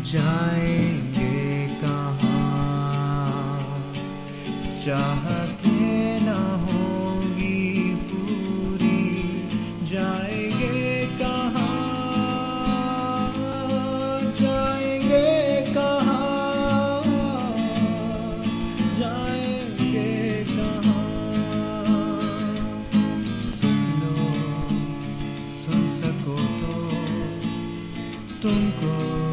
जाएंगे कहाँ, चाहते न होगी पूरी, जाएंगे कहाँ, जाएंगे कहाँ, जाएंगे कहाँ। सुन लो, सुन सको तो तुमको